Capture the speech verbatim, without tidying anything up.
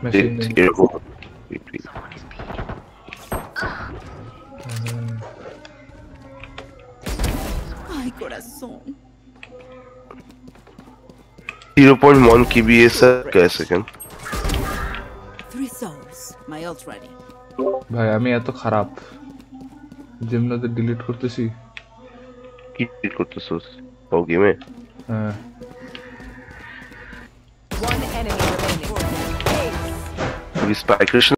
Machine. Wait, wait. Ay, corazón. zero point one K B A sir, a second. Three souls. My ult ready. ভাই আমি এত খারাপ যেমনতে delete করতেছি কি delete করতেছস ও গেমে হ্যাঁ One enemy remaining. তুই স্পাইক